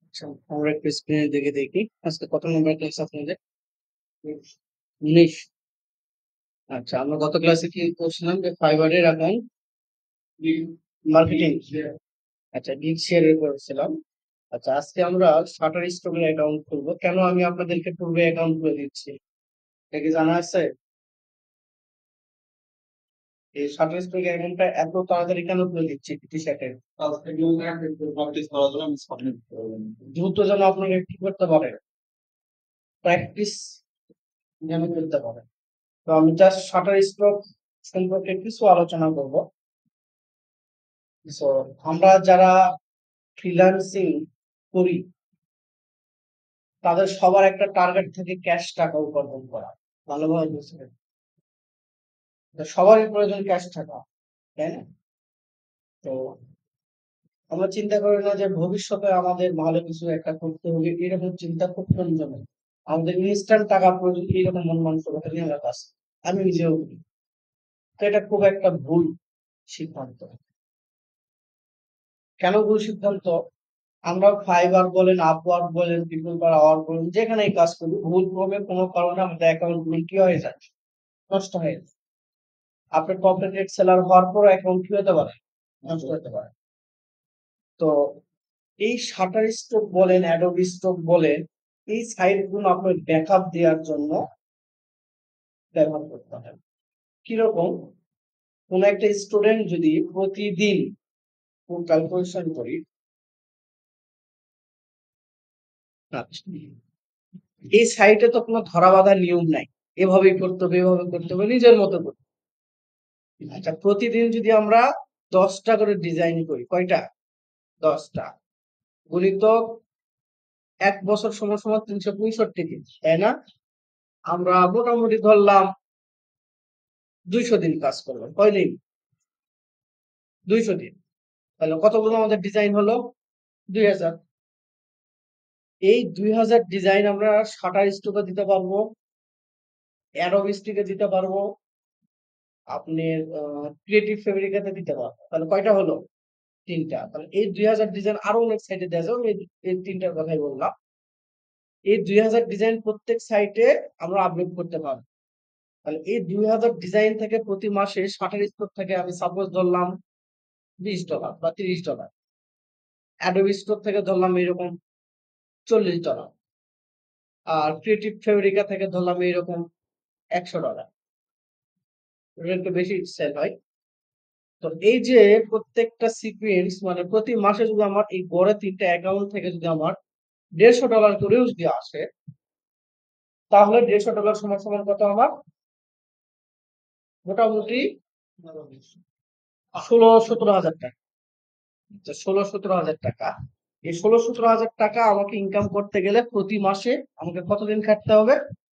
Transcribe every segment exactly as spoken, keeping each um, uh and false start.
আচ্ছা, আমরা একটু স্ক্রিনের দিকে দেখি। আজকে কত নম্বর ক্লাস আপনাদের? উনিশ। আচ্ছা, আমরা গত ক্লাসে কি করছিলাম যে ফাইবারের অ্যাকাউন্ট মার্কেটিং। আচ্ছা, গিগ শেয়ারের করেছিলাম। আচ্ছা, আজকে আমরা শাটার স্টকের অ্যাকাউন্ট খুলবো। কেন আমি আপনাদেরকে পূর্বে অ্যাকাউন্ট খুলে দিচ্ছি এটা কি জানা আছে? এই শাটার স্টক অ্যাকাউন্টটা এত তাড়াতাড়ি কেন খুলে দিচ্ছি টি শার্টের? দ্রুত যেন আপনাকে কি করতে পারে, প্র্যাকটিস যেন করতে পারে। তো আমি জাস্ট শাটার স্টক সম্পর্কে কিছু আলোচনা করব। সো আমরা যারা ফ্রিল্যান্সিং করি তাদের সবার একটা টার্গেট থাকে ক্যাশ টাকা উপার্জন করা। ভালোভাবে বুঝবেন, তো সবারই প্রয়োজন ক্যাশ টাকা, তাই না? তো আমরা চিন্তা করি না যে ভবিষ্যতে আমাদের ভালো কিছু একটা করতে হবে, এরকম চিন্তা খুব কম জমে। আমাদের ইনস্ট্যান্ট টাকা প্রয়োজন, এইরকম মন মানসিকতা নিয়ে আমরা কাজ করি। আমি নিজেও করি। তো এটা খুব একটা ভুল সিদ্ধান্ত। কেন ভুল সিদ্ধান্ত? আমরা ফাইবার বলেন, আপওয়ার্ক বলেন, পিপল পার আওয়ার বলেন, যেখানেই কাজ করি ভুল ক্রমে কোনো কারণে আমাদের অ্যাকাউন্ট গুলো কি হয়ে যায়, নষ্ট হয়ে যায়। আপনার কর্পোরেট সেলার হওয়ার পর অ্যাকাউন্ট কি হতে পারে, নষ্ট হতে পারে। তো এই শাটার স্টক বলেন, অ্যাডোবি স্টক বলেন, এই সাইট গুলো আপনার ব্যাকআপ দেওয়ার জন্য ব্যবহার করতে হয়। কিরকম? কোন একটা স্টুডেন্ট যদি প্রতিদিন ক্যালকুলেশন করি, আচ্ছা, এই সাইটে তো কোনো ধরা বাঁধা নিয়ম নাই, এভাবেই করতে হবে এভাবে করতে হবে, নিজের মতো করতে হবে। আচ্ছা, প্রতিদিন যদি আমরা দশটা করে ডিজাইন করি, কয়টা? দশটা গুণিতক এক বছর সমান সমান তিনশো পঁয়ষট্টি দিন, তাই না? আমরা মোটামুটি ধরলাম দুইশো দিন কাজ করলাম, কয়দিন? দুইশো দিন। তাহলে কতগুলো আমাদের ডিজাইন হলো? দুই হাজার। এই দুই হাজার ডিজাইন আমরা শাটার স্টকে দিতে পারবো, অ্যাডোবি স্টিকে দিতে পারবো, আপনি ক্রিয়েটিভ ফেব্রিকাতে দিতে পারবো। তাহলে কয়টা হলো? তিনটা। তাহলে এই দুই হাজার ডিজাইন আরো অনেক সাইটে দেওয়া যাবে, আমি এই তিনটার কথাই বললাম। এই দুই হাজার ডিজাইন প্রত্যেক সাইটে আমরা আপলোড করতে পারবো। তাহলে এই দুই হাজার ডিজাইন থেকে প্রতি মাসে শাটার স্টক থেকে আমি সাপোজ ধরলাম বিশ ডলার বা ত্রিশ ডলার, অ্যাডোবি স্টক থেকে ধরলাম এরকম চল্লিশ ডলার, আর ক্রিয়েটিভ ফেব্রিকা থেকে ধরলাম এরকম একশো ডলার। এটা একটু বেশি সেল হয়। তো এই যে প্রত্যেকটা সিকুয়েন্স মানে প্রতি মাসে যদি আমার এই গড়ে তিনটা অ্যাকাউন্ট থেকে যদি আমার দেড়শো ডলার করেও যদি আসে, তাহলে দেড়শো ডলার সমান সমান কত আমার? মোটামুটি ষোলো সতেরো হাজার টাকা। তো ষোলো সতেরো হাজার টাকা, এই ষোলো সতেরো হাজার টাকা আমাকে ইনকাম করতে গেলে প্রতি মাসে আমাকে কতদিন খাটতে হবে?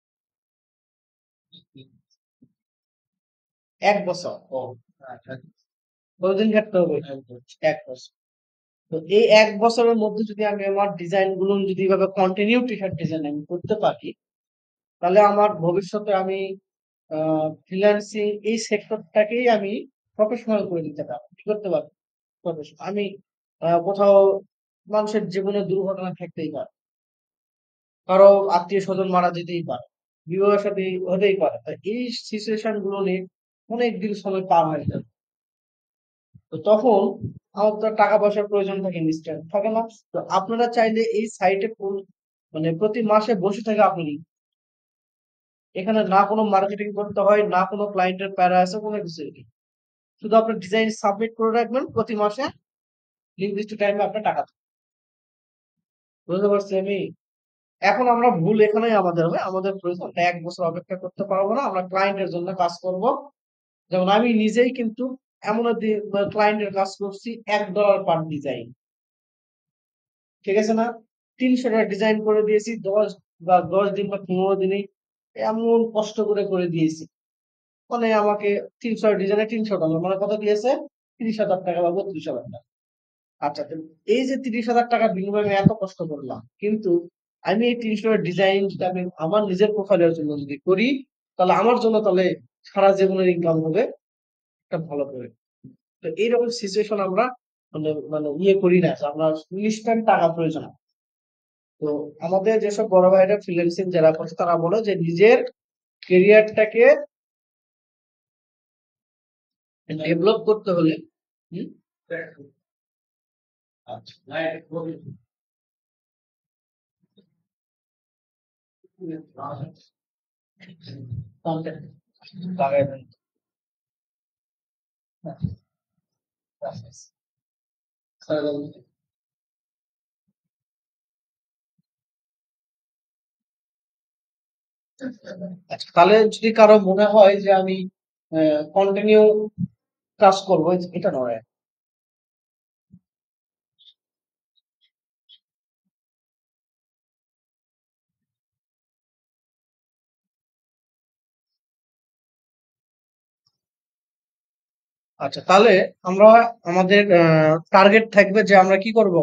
এক বছর। ও, কতদিন খাটতে হবে? এক বছর। তো এই এক বছরের মধ্যে যদি আমি আমার ডিজাইন গুলো যদি এভাবে কন্টিনিউ টি শার্ট ডিজাইন আমি করতে পারি, তাহলে আমার ভবিষ্যতে আমি ফ্রিল্যান্সিং এই সেক্টরটাকেই আমি প্রফেশনাল করে দিতে পারবো, কি করতে পারবো, প্রফেশনাল। আমি আহ, কোথাও মানুষের জীবনে দুর্ঘটনা থাকতেই পারে, কারো আত্মীয় স্বজন মারা যেতেই পারে, বিবাহ সাথে হতেই পারে। তাই এই সিচুয়েশন গুলো নিয়ে অনেক দিন সময় পার হয়ে যাবে। তো তখন আমার তো টাকা পয়সার প্রয়োজন থাকে, ইনস্ট্যান্ট থাকে না। তো আপনারা চাইলে এই সাইটে মানে প্রতি মাসে বসে থেকে আপনি, এখানে না কোনো মার্কেটিং করতে হয়, না কোনো ক্লায়েন্টের প্যারা আছে, কোনো কিছু নেই। শুধু আপনার ডিজাইন সাবমিট করে রাখবেন, প্রতি মাসে নির্দিষ্ট টাইমে আপনার টাকা দেবে। বুঝতে পারছি আমি। এখন আমরা ভুল এখানেই আমাদের হবে, আমাদের প্রয়োজন এক বছর অপেক্ষা করতে পারবো না, আমরা ক্লায়েন্টের জন্য কাজ করব। যেমন আমি নিজেই কিন্তু এমন ক্লায়েন্টের কাজ করছি এক ডলার পার ডিজাইন, ঠিক আছে না? তিনশো টাকা ডিজাইন করে দিয়েছি, দশ বা দশ দিন বা পনেরো দিনে এমন কষ্ট করে করে দিয়েছি। মানে আমাকে তিনশো ডিজাইনে তিনশো ডলার মানে কত দিয়েছে? তিরিশ হাজার টাকা বা বত্রিশ হাজার টাকা। আচ্ছা, তো এই যে তিরিশ হাজার টাকার বিনিময়ে আমি এত কষ্ট করলাম, কিন্তু আমি এই তিরিশ টাকার ডিজাইন যদি আমি আমার নিজের প্রোফাইলের জন্য যদি করি, তাহলে আমার জন্য তাহলে সারা জীবনের ইনকাম হবে একটা ভালো করে। তো এইরকম সিচুয়েশন আমরা মানে মানে ইয়ে করি না যে আমরা ইনস্ট্যান্ট টাকা প্রয়োজন। তো আমাদের যেসব বড় ভাইরা ফ্রিল্যান্সিং যারা করছে তারা বলে যে নিজের কেরিয়ারটাকে ডেভেলপ করতে হলে হুম, content লাগাই দেন। আচ্ছা, তাহলে যদি কারো মনে হয় যে আমি কন্টিনিউ কাজ করবো, এটা নয়। আচ্ছা, তাহলে আমরা আমাদের টার্গেট থাকবে যে আমরা কি করব,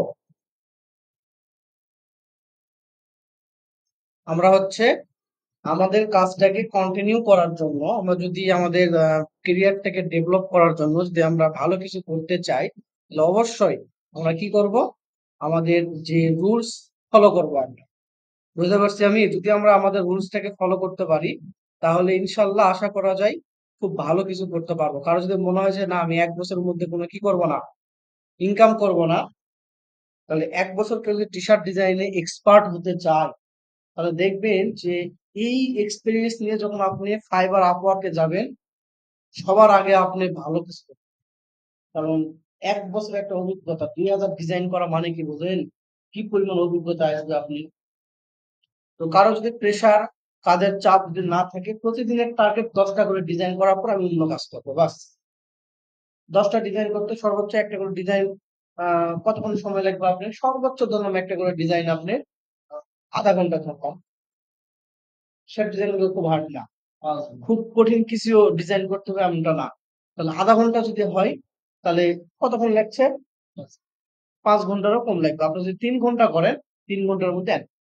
আমরা হচ্ছে আমাদের কাজটাকে কন্টিনিউ করার জন্য, আমরা যদি আমাদের কেরিয়ারটাকে ডেভেলপ করার জন্য যদি আমরা ভালো কিছু করতে চাই, তাহলে অবশ্যই আমরা কি করব, আমাদের যে রুলস ফলো করবো আমরা। বুঝতে পারছি আমি, যদি আমরা আমাদের রুলসটাকে ফলো করতে পারি তাহলে ইনশাল্লাহ আশা করা যায় খুব ভালো কিছু করতে পারবো। কারো যদি মনে হয় যে না আমি এক বছরের মধ্যে কোনো কি করব না, ইনকাম করব না, তাহলে এক বছর কেউ যদি টি শার্ট ডিজাইনে এক্সপার্ট হতে চায় তাহলে দেখবেন যে এই এক্সপিরিয়েন্স নিয়ে যখন আপনি ফাইবার আপওয়ার্কে যাবেন, সবার আগে আপনি ভালো কিছু করবেন। কারণ এক বছর একটা অভিজ্ঞতা, দুই হাজার ডিজাইন করা মানে কি বোঝেন, কি পরিমাণ অভিজ্ঞতা আসবে আপনি। তো কারো যদি প্রেশার, কাজের চাপ যদি না থাকে, প্রতিদিনের টার্গেট দশটা করে ডিজাইন করার পর আমি অন্য কাজ করবো, বাস। দশটা ডিজাইন করতে সর্বোচ্চ একটা করে ডিজাইন আহ কতক্ষণ সময় লাগবে আপনি, সর্বোচ্চ ধরুন একটা করে ডিজাইন আপনি আহ, আধা ঘন্টা কম। সেটা ডিজাইন গুলো খুব হার্ড না, খুব কঠিন কিছু ডিজাইন করতে হবে এমনটা না। তাহলে আধা ঘন্টা যদি হয় তাহলে কতক্ষণ লাগছে, পাঁচ ঘন্টারও কম লাগবে। আপনি যদি তিন ঘন্টা করেন, তিন ঘন্টার মধ্যে এক,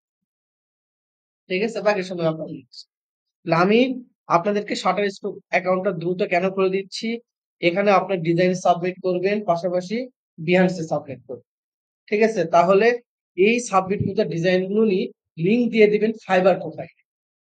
ঠিক আছে, বাকি সময় আপনার লিখছে। তাহলে আমি আপনাদেরকে শাটার স্টক অ্যাকাউন্টটা দ্রুত কেন করে দিচ্ছি, এখানে আপনি ডিজাইন সাবমিট করবেন, পাশাপাশি বিহান্সে সাবমিট করবেন, ঠিক আছে। তাহলে এই সাবমিট করা ডিজাইন গুলো নিয়ে লিঙ্ক দিয়ে দিবেন ফাইবার প্রোফাইল,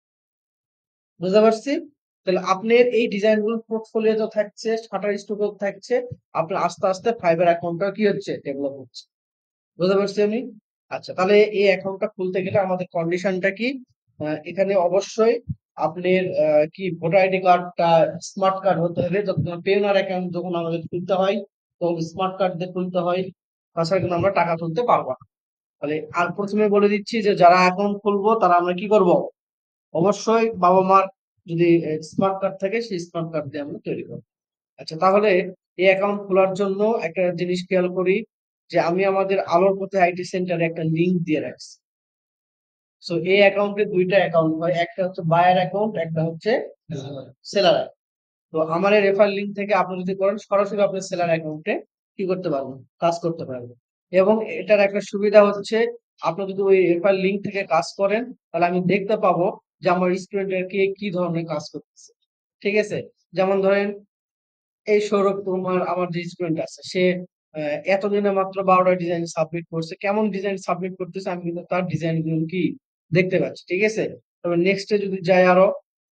বুঝতে পারছি। তাহলে আপনার এই ডিজাইন গুলো পোর্টফোলিও তো থাকছে, শাটার স্টক থাকছে, আপনার আস্তে আস্তে ফাইবার অ্যাকাউন্টটা কি হচ্ছে, ডেভেলপ হচ্ছে, বুঝতে পারছি আমি। আচ্ছা, তাহলে এই অ্যাকাউন্টটা খুলতে গেলে আমাদের কন্ডিশনটা কি, আহ, এখানে অবশ্যই আপনার আহ, কি ভোটার আইডি কার্ডটা স্মার্ট কার্ড হতে হবে। যখন পেওনার অ্যাকাউন্ট যখন আমাদের খুলতে হয় তখন স্মার্ট কার্ড দিয়ে খুলতে হয়, তাছাড়া কিন্তু আমরা টাকা তুলতে পারবো না। তাহলে আর প্রথমে বলে দিচ্ছি যে যারা অ্যাকাউন্ট খুলবো তারা আমরা কি করব, অবশ্যই বাবা মার যদি স্মার্ট কার্ড থাকে সেই স্মার্ট কার্ড দিয়ে আমরা তৈরি করবো। আচ্ছা, তাহলে এই অ্যাকাউন্ট খোলার জন্য একটা জিনিস খেয়াল করি যে আমি আমাদের আলোর পথে আইটি সেন্টারে একটা লিংক দিয়ে রাখছি। সো এই অ্যাকাউন্টে দুইটা অ্যাকাউন্ট হয়, একটা হচ্ছে বায়ার অ্যাকাউন্ট, একটা হচ্ছে সেলার। তো আমার এই রেফার লিংক থেকে আপনি যদি করেন সরাসরি আপনার সেলার অ্যাকাউন্টে কি করতে পারবেন, কাজ করতে পারবেন। এবং এটার একটা সুবিধা হচ্ছে আপনি যদি ওই রেফার লিংক থেকে কাজ করেন তাহলে আমি দেখতে পাবো যে আমার স্টুডেন্টের কে কি ধরনের কাজ করতেছে, ঠিক আছে। যেমন ধরেন এই সৌরভ তোমার, আমার যে স্টুডেন্ট আছে সে আহ, এতদিনে মাত্র বারোটা ডিজাইন সাবমিট করছে, কেমন ডিজাইন সাবমিট করতেছে আমি কিন্তু তার ডিজাইন গুলো কি দেখতে পাচ্ছি, ঠিক আছে। তবে নেক্সটে যদি যাই আরো,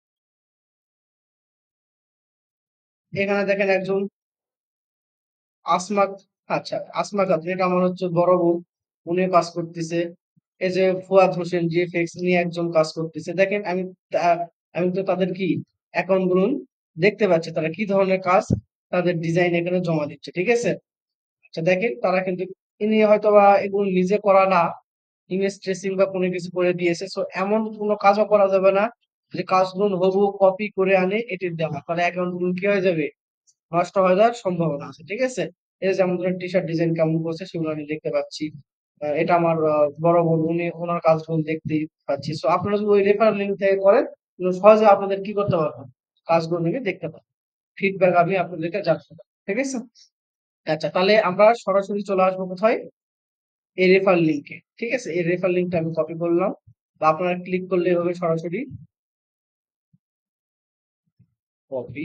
এখানে দেখেন একজন আসমা, আচ্ছা আসমা খাতুন, এটা আমার হচ্ছে বড় বোন, উনি কাজ করতেছে। এই যে ফুয়াদ হোসেন জিএফএক্স নিয়ে একজন কাজ করতেছে, দেখেন আমি তা- আমি তো তাদের কি অ্যাকাউন্ট গুলো দেখতে পাচ্ছি, তারা কি ধরনের কাজ তাদের ডিজাইন এখানে জমা দিচ্ছে, ঠিক আছে। আচ্ছা, দেখেন তারা কিন্তু ইনি হয়তো বা এগুলো নিজে করা না, ইমেজ ট্রেসিং বা কোনো কিছু করে দিয়েছে। সো এমন কোনো কাজও করা যাবে না যে কাজগুলো হবু কপি করে আনে এটির দেওয়া, তাহলে অ্যাকাউন্ট গুলো কি হয়ে যাবে, নষ্ট হয়ে যাওয়ার সম্ভাবনা আছে, ঠিক আছে। এই যে যেমন ধরেন টি শার্ট ডিজাইন কেমন করছে সেগুলো আমি দেখতে পাচ্ছি। আহ, এটা আমার আহ, বড় বোন, উনি ওনার কাজগুলো দেখতে পাচ্ছি। সো আপনারা যদি ওই রেফারেল লিঙ্ক থেকে করেন তাহলে সহজে আপনাদের কি করতে পারবেন, কাজগুলো নিয়ে দেখতে পাবেন, ফিডব্যাক আমি আপনাদেরকে জানাতে পারবো, ঠিক আছে। আচ্ছা, তাহলে আমরা সরাসরি চলে আসবো কোথায়, এই রেফার লিঙ্কে, ঠিক আছে। এই রেফার লিঙ্কটা আমি কপি করলাম, বা আপনারা ক্লিক করলে হবে সরাসরি কপি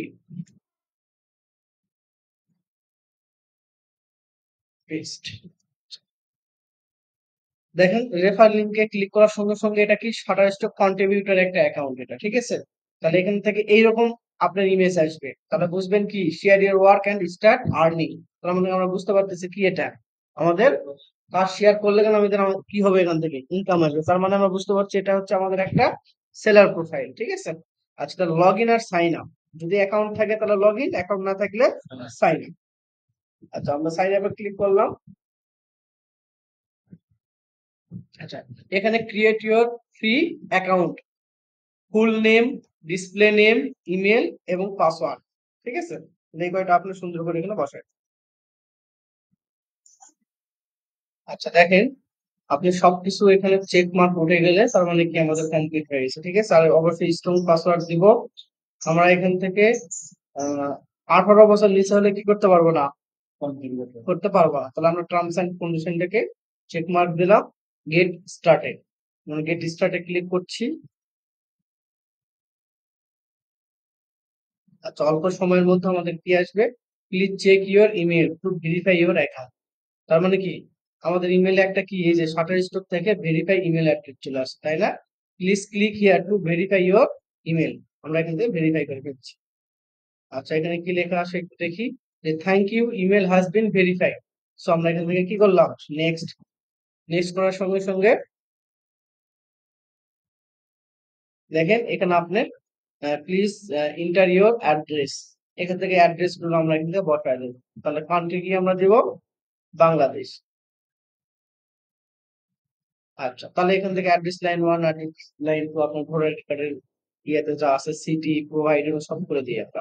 পেস্ট। দেখেন রেফার লিংকে ক্লিক করার সঙ্গে সঙ্গে এটা কি শাটারস্টক কন্ট্রিবিউটর একটা অ্যাকাউন্ট এটা, ঠিক আছে? তাহলে এখান থেকে এইরকম আপনার ইমেজ আসবে, তাহলে বুঝবেন কি share your work and start earning. তার মানে আমরা বুঝতে পারতেছি কি এটা আমাদের কাজ শেয়ার করলে কেন আমাদের আমা- কি হবে, এখান থেকে ইনকাম আসবে। তার মানে আমরা বুঝতে পারছি এটা হচ্ছে আমাদের একটা সেলার প্রোফাইল, ঠিক আছে? আচ্ছা, তাহলে লগ ইন আর সাইন আপ, যদি অ্যাকাউন্ট থাকে তাহলে লগ ইন, অ্যাকাউন্ট না থাকলে সাইন আপ। আচ্ছা, আমরা সাইন আপে ক্লিক করলাম। আচ্ছা, এখানে create your free account, full name, display name, email এবং পাসওয়ার্ড, ঠিক আছে? এই কয়টা আপনি সুন্দর করে এখানে বসায়। আচ্ছা, দেখেন আপনি সবকিছু এখানে চেক মার্ক উঠে গেলে তার মানে কি আমাদের কমপ্লিট হয়ে গেছে, ঠিক আছে? আর অবশ্যই স্ট্রং পাসওয়ার্ড দিব। আমরা এখান থেকে আহ আঠারো বছর নিচে হলে কি করতে পারবো না, করতে পারবো না। তাহলে আমরা টার্মস এন্ড কন্ডিশনটাকে চেক মার্ক দিলাম, গেট স্টার্টেড, মানে গেট স্টার্টে ক্লিক করছি। আচ্ছা, অল্প সময়ের মধ্যে আমাদের কি আসবে, please check your email to verify your account. তার মানে কি আমাদের ইমেলে একটা কি এই যে শাটার স্টক থেকে ভেরিফাই ইমেল অ্যাড্রেস চলে আসে, তাই না? Please click here to verify your email, আমরা এখান থেকে ভেরিফাই করে ফেলছি। আচ্ছা, এখানে কি লেখা আসে একটু দেখি, যে thank you email has been verified. So আমরা এখান থেকে কি করলাম, নেক্সট। নেক্সট করার সঙ্গে সঙ্গে দেখেন এখানে আপনি প্লিজ ইন্টার ইউর অ্যাড্রেস, এখান থেকে অ্যাড্রেস গুলো আমরা এখান থেকে বসায় দেবো। তাহলে কান্ট্রি কি আমরা দেব, বাংলাদেশ। আচ্ছা, তাহলে এখান থেকে address line one, address line two আপনার ভোটার কার্ডের ইয়েতে যা আছে, সিটি প্রোভাইডার সব করে দিই আমরা।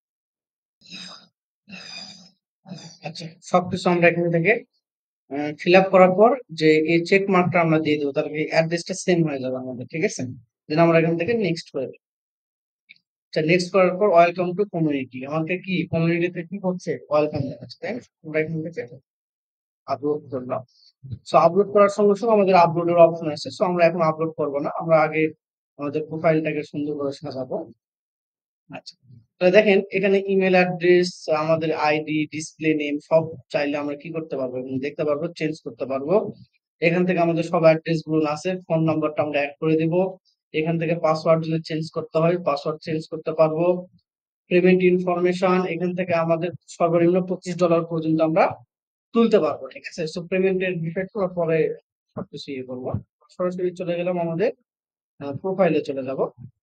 আচ্ছা, সবকিছু আমরা এখান থেকে ফিল আপ করার পর যে এই চেক মার্কটা আমরা দিয়ে দেবো, তাহলে অ্যাড্রেসটা সেম হয়ে যাবে আমাদের, ঠিক আছে? দেন আমরা এখান থেকে নেক্সট করে দেবো। আচ্ছা, নেক্সট করার পর ওয়েলকাম টু কমিউনিটি, আমাকে কি কমিউনিটিতে কি হচ্ছে, ওয়েলকাম দেখাচ্ছে, তাই না? আমরা এখান থেকে আপলোড করলাম। সো আপলোড করার সঙ্গে সঙ্গে আমাদের আপলোডের অপশন আসছে। সো আমরা এখন আপলোড করবো না, আমরা আগে আমাদের প্রোফাইলটাকে সুন্দর করে সাজাবো। আচ্ছা, তাহলে দেখেন এখানে ইমেল অ্যাড্রেস, আমাদের আইডি, ডিসপ্লে নেম সব চাইলে আমরা কি করতে পারবো, এবং দেখতে পারবো, চেঞ্জ করতে পারবো। এখান থেকে আমাদের সব অ্যাড্রেস গুলো আছে, ফোন নাম্বারটা আমরা অ্যাড করে দিব। এখান থেকে পাসওয়ার্ড যদি চেঞ্জ করতে হয় পাসওয়ার্ড চেঞ্জ করতে পারবো। পেমেন্ট ইনফরমেশন, এখান থেকে আমাদের সর্বনিম্ন পঁচিশ ডলার পর্যন্ত আমরা তুলতে পারবো, ঠিক আছে? সো পেমেন্টের বিষয়টা আমরা পরে সবকিছু ইয়ে করবো। সরাসরি চলে গেলাম আমাদের প্রোফাইলে চলে যাব।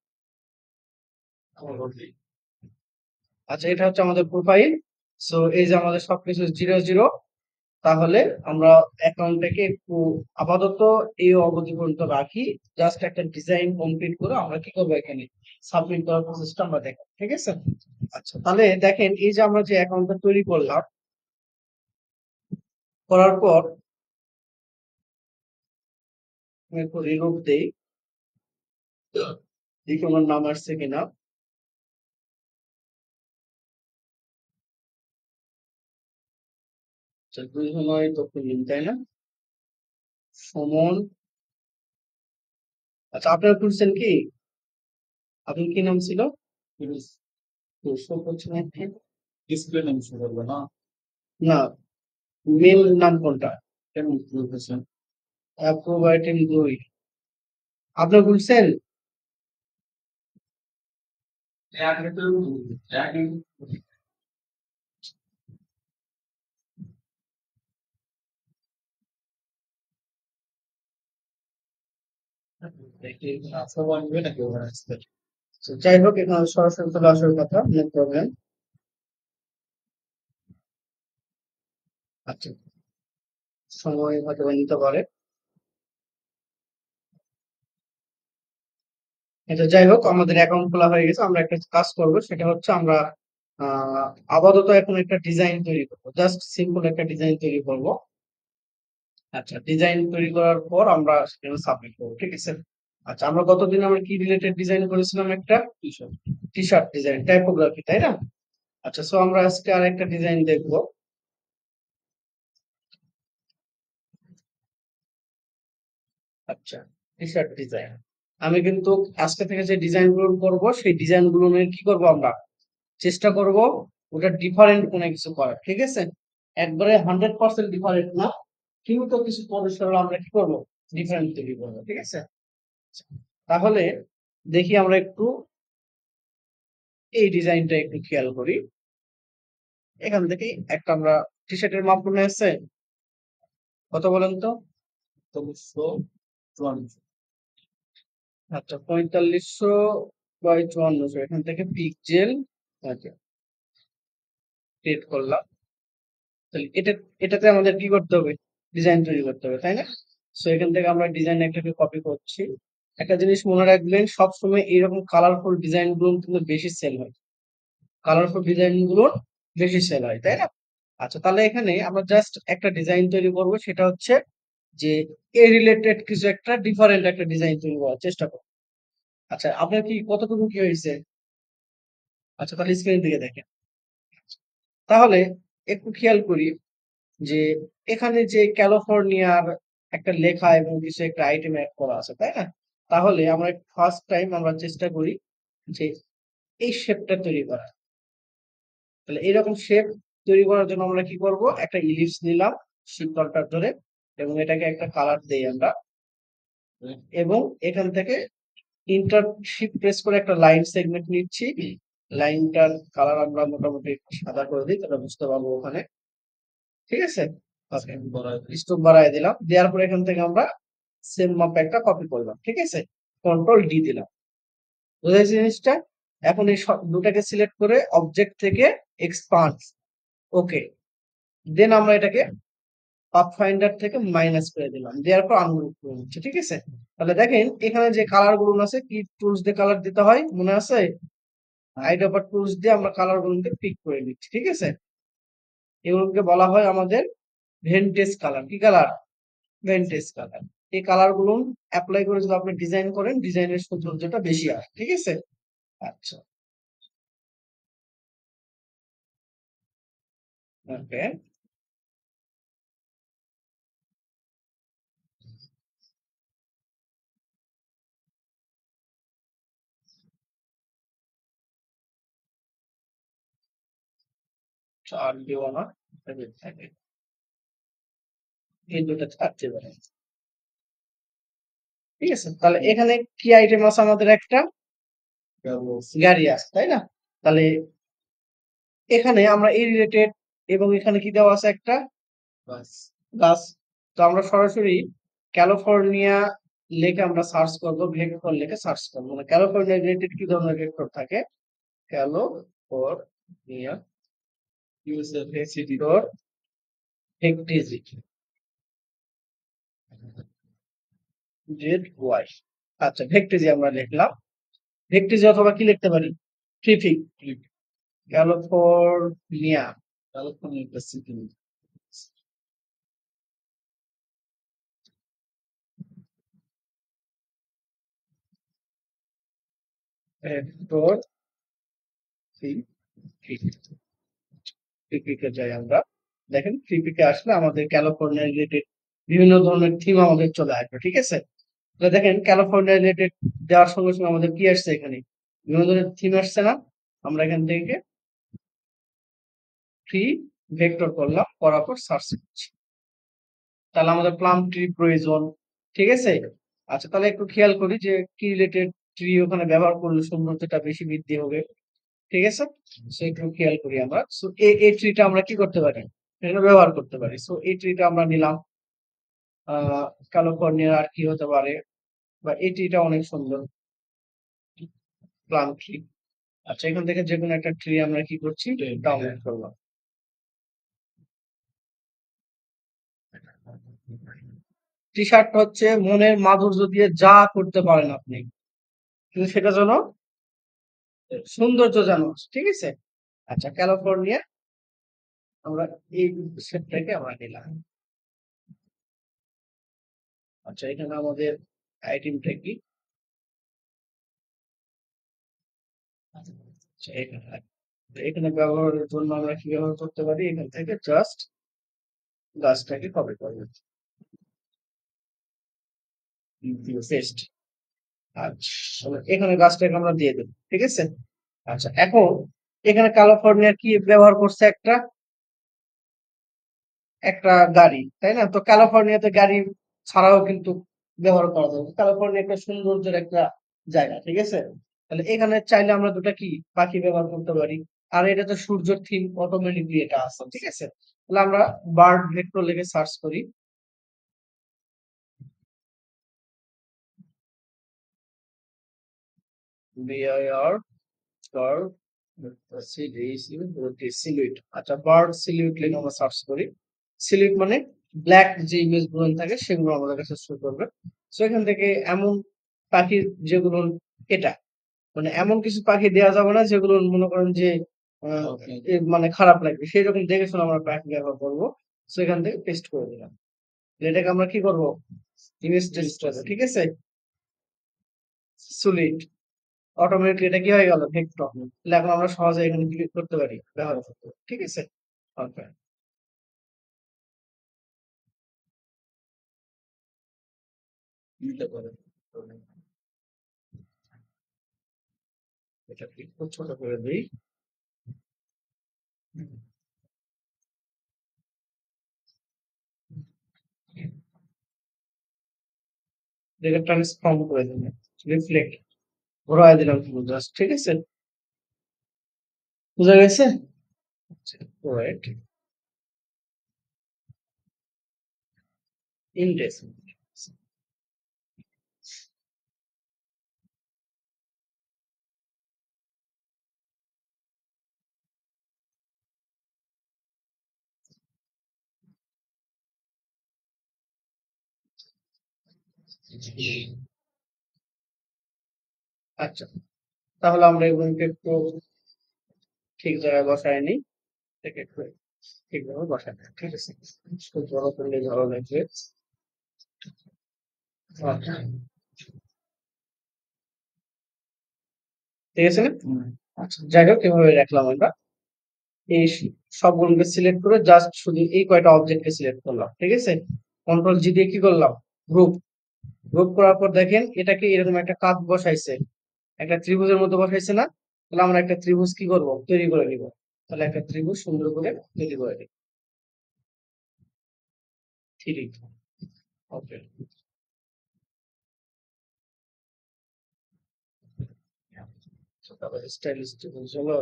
আচ্ছা, এটা হচ্ছে আমাদের প্রোফাইল। সো এই যে আমাদের সবকিছু জিরো জিরো। তাহলে আমরা অ্যাকাউন্টটাকে একটু আপাতত এই অবধি পর্যন্ত রাখি, জাস্ট একটা ডিজাইন কমপ্লিট করে আমরা কি করবো, এখানে সাবমিট করার প্রসেসটা আমরা দেখো, ঠিক আছে? আচ্ছা, তাহলে দেখেন এই যে আমরা যে অ্যাকাউন্টটা তৈরি করলাম, করার পর আমি একটু রিমুভ দেই, দেখি আমার নাম আসছে কিনা। আচ্ছা, দুই সময় তথ্য দিন, তাই না? সমন। আচ্ছা, আপনারা খুঁজছেন কি, আপনার কি নাম ছিল? শো করছে না কি? ডিসপ্লে নাম শো করবে না, না, মেল নাম কোনটা, কেন বলতেছেন? অ্যাপ্রোভাইটিং দুই, আপনি বলছেন? So, যাই হোক, এখানে সরাসরি চলে আসার কথা, নো প্রবলেম। আচ্ছা, সময় হয়তো বা নিতে পারে। এটা যাই হোক, আমাদের অ্যাকাউন্ট খোলা হয়ে গেছে। আমরা একটা কাজ করব, সেটা হচ্ছে আমরা আহ আপাতত এখন একটা ডিজাইন তৈরি করবো, জাস্ট সিম্পল একটা ডিজাইন তৈরি করব। আচ্ছা, ডিজাইন তৈরি করার পর আমরা সেখানে সাবমিট করবো, ঠিক আছে? আচ্ছা, আমরা গতদিন আমরা কি রিলেটেড ডিজাইন করেছিলাম, একটা টি শার্ট ডিজাইন, টাইপোগ্রাফি, তাই না? আচ্ছা, সো আমরা আজকে আর একটা ডিজাইন দেখবো। আচ্ছা, টি শার্ট ডিজাইন, আমি কিন্তু আজকে থেকে যে ডিজাইন গুলো করবো সেই ডিজাইন গুলো নিয়ে কি করবো, আমরা চেষ্টা করব ওটা ডিফারেন্ট কোনো কিছু করার, ঠিক আছে? একবারে হান্ড্রেড পার্সেন্ট ডিফারেন্ট না, কিন্তু কিছু পরিসর আমরা কি করবো, ডিফারেন্ট তৈরি করবো, ঠিক আছে? তাহলে দেখি আমরা একটু এই ডিজাইনটা একটু খেয়াল করি। এখান থেকে একটা আমরা টি শার্টের মাপ মনে আছে কত বলেন তো? আচ্ছা, পঁয়তাল্লিশশো বাই চুয়ান্নশো, এখান থেকে পিক্সেল ক্রিয়েট করলাম। তাহলে এটা এটাতে আমাদের কি করতে হবে? ডিজাইন তৈরি করতে হবে, তাই না? সো এখান থেকে আমরা ডিজাইন একটাকে কপি করছি। একটা জিনিস মনে রাখবেন, সবসময় এইরকম কালারফুল ডিজাইন গুলো কিন্তু বেশি সেল হয়। কালারফুল ডিজাইন গুলো বেশি সেল হয়, তাই না? আচ্ছা, তাহলে এখানে আমরা জাস্ট একটা ডিজাইন তৈরি করব, সেটা হচ্ছে যে এ রিলেটেড কিছু একটা ডিফারেন্ট একটা ডিজাইন তৈরি করার চেষ্টা করব। আচ্ছা, আপনার কি কতটুকু কি হয়েছে? আচ্ছা, তাহলে স্ক্রিনের দিকে দেখেন। তাহলে একটু খেয়াল করি যে এখানে যে ক্যালিফোর্নিয়ার একটা লেখা এবং কিছু একটা আইটেম অ্যাড করা আছে, তাই না? তাহলে আমরা ফার্স্ট টাইম আমরা চেষ্টা করি যে এই শেপটা তৈরি করা। তাহলে এরকম শেপ তৈরি করার জন্য আমরা কি করব? একটা ইলিপস নিলাম শিকলটার ধরে, এবং এটাকে একটা কালার দেই আমরা, এবং এখান থেকে ইন্টার শিফট প্রেস করে একটা লাইন সেগমেন্ট নিচ্ছি। লাইনটার কালার আমরা মোটামুটি সাদা করে দিই, তাহলে বুঝতে পারবো ওখানে, ঠিক আছে? স্টোক বাড়ায় দিলাম, দেওয়ার পরে এখান থেকে আমরা সেম মাপে একটা কপি করলাম, ঠিক আছে? কন্ট্রোল ডি দিলাম। বুঝেছি জিনিসটা? এখন এই সব দুটাকে সিলেক্ট করে অবজেক্ট থেকে এক্সপান্ড, ওকে, দেন আমরা এটাকে পাথ ফাইন্ডার থেকে মাইনাস করে দিলাম, দেওয়ার পর আনগ্রুপ করে দিচ্ছি, ঠিক আছে? তাহলে দেখেন এখানে যে কালার গুলো আছে, কি টুলস দিয়ে কালার দিতে হয় মনে আছে? আইডোপার টুলস দিয়ে আমরা কালার গুলোকে পিক করে নিচ্ছি, ঠিক আছে? এগুলোকে বলা হয় আমাদের ভেন্টেজ কালার। কি কালার? Vintage colour. এই কালার গুলো অ্যাপ্লাই করে যদি আপনি ডিজাইন করেন, ডিজাইনের সৌন্দর্যটা বেশি আসে, ঠিক আছে? আচ্ছা, ওকে, আর দিব না, থাকে এই দুটা থাকতে পারে, ঠিক আছে? তাহলে এখানে কি আইটেম আছে আমাদের? একটা গাড়ি আছে, তাই না? তাহলে এখানে আমরা এই রিলেটেড, এবং এখানে কি দেওয়া আছে? একটা গাছ। তো আমরা সরাসরি ক্যালিফোর্নিয়া লেখে আমরা সার্চ করবো, ভেক্টর লেখে সার্চ করবো। মানে ক্যালিফোর্নিয়া রিলেটেড কি ধরনের ভেক্টর থাকে? California vector Vecteezy Z Y. আচ্ছা, ভেক্টিজি আমরা লিখলাম। ভেক্টিজি অথবা কি লিখতে পারি? ট্রিফিক, ক্যালিফোর্নিয়া, ক্যালিফোর্নিয়া সিটি ভেক্টর ট্রিপিকে যাই আমরা। দেখেন ট্রিপিকে আসলে আমাদের ক্যালিফোর্নিয়া রিলেটেড বিভিন্ন ধরনের থিম আমাদের চলে আসবে, ঠিক আছে? তো দেখেন ক্যালিফোর্নিয়া রিলেটেড দেওয়ার সঙ্গে সঙ্গে আমাদের কি আসছে? এখানে বিভিন্ন ধরনের থিম আসছে না? আমরা এখান থেকে ট্রি ভেক্টর করলাম, করার পর সার্চ করছি, তাহলে আমাদের প্লাম ট্রি প্রয়োজন, ঠিক আছে? আচ্ছা, তাহলে একটু খেয়াল করি যে কি রিলেটেড ট্রি ওখানে ব্যবহার করলে সৌন্দর্যটা বেশি বৃদ্ধি হবে, ঠিক আছে? সো একটু খেয়াল করি আমরা। সো এই এই ট্রিটা আমরা কি করতে পারি? এটা ব্যবহার করতে পারি। সো এই ট্রিটা আমরা নিলাম। আহ ক্যালিফোর্নিয়ার আর কি হতে পারে? বা এই ট্রিটা অনেক সুন্দর, প্লাম ট্রি। আচ্ছা, এখান থেকে যে কোনো একটা ট্রি আমরা কি করছি? ডাউনলোড করলাম। টি শার্ট হচ্ছে মনের মাধুর্য দিয়ে যা করতে পারেন আপনি, কিন্তু সেটা যেন সৌন্দর্য যেন আসে, ঠিক আছে? আচ্ছা, ক্যালিফোর্নিয়া আমরা এই সেটটাকে আমরা নিলাম। আচ্ছা, এখানে আমাদের আইটেমটা কি? আচ্ছা, এখানে এখানে ব্যবহারের জন্য আমরা কি ব্যবহার করতে পারি? এখান থেকে জাস্ট গাছটাকে কপি করবো, পেস্ট। আচ্ছা, এখানে গাছটাকে আমরা দিয়ে দেবো, ঠিক আছে? আচ্ছা, এখন এখানে ক্যালিফোর্নিয়ার কি ব্যবহার করছে? একটা একটা গাড়ি, তাই না? তো ক্যালিফোর্নিয়াতে গাড়ি ছাড়াও কিন্তু ব্যবহার করা যাবে। ক্যালিফোর্নিয়া একটা সৌন্দর্যের একটা জায়গা, ঠিক আছে? তাহলে এখানে চাইলে আমরা দুটা কি পাখি ব্যবহার করতে পারি। আর এটা তো সূর্যের থিম, অটোমেটিকলি এটা আছে, ঠিক আছে? তাহলে আমরা বার্ড ভেক্টর লিখে সার্চ করি। B I R curve silhouette. আচ্ছা, বার্ড সিলুইট লিখে আমরা সার্চ করি। সিলুইট মানে ব্ল্যাক যে ইমেজ গুলো থাকে সেগুলো আমাদের কাছে শো করবে। সো এখান থেকে এমন পাখির যেগুলো এটা মানে এমন কিছু পাখি দেওয়া যাবে না যেগুলো মনে করেন যে আহ, এ মানে খারাপ লাগবে, সেই রকম দেখে শুনে আমরা পাখি ব্যবহার করবো। সো এখান থেকে পেস্ট করে দিলাম। এটাকে আমরা কি করবো, ইমেজ টেস্ট করবো, ঠিক আছে? সুলিট অটোমেটিকলি এটা কি হয়ে গেল, ভেক্টর। তাহলে এখন আমরা সহজে এখানে ক্লিক করতে পারি, ব্যবহার করতে পারি, ঠিক আছে? ওকে, নিতে পারে। এটা একটু ছোট করে দিই। এটা ট্রান্সফর্ম করে দিলাম, রিফ্লেক্ট ঘোরায় দিলাম পুরো জাস্ট, ঠিক আছে? বুঝা গেছে? Right, index. আচ্ছা, তাহলে আমরা এগুলোকে একটু ঠিক জায়গায় বসায় নিই। এটাকে একটু ঠিকভাবে বসায় নিই, ঠিক আছে? খুব বড় করলে ভালো লাগবে। আচ্ছা, ঠিক আছে না? আচ্ছা, যাই হোক এভাবে রাখলাম আমরা। এই স- সবগুলোকে সিলেক্ট করে জাস্ট শুধু এই কয়টা অবজেক্টকে সিলেক্ট করলাম, ঠিক আছে? কন্ট্রোল জি দিয়ে কি করলাম, গ্রুপ। গ্রুপ করার পর দেখেন এটাকে এরকম একটা কাপ বসাইছে, একটা ত্রিভুজের মধ্যে বসাইছে না? তাহলে আমরা একটা ত্রিভুজ কি করব, তৈরি করে নিব। তাহলে একটা ত্রিভুজ সুন্দর করে তৈরি করে নিই। ঠিক, ওকে। তারপরে স্টাইলিশ ত্রিভুজ হলো।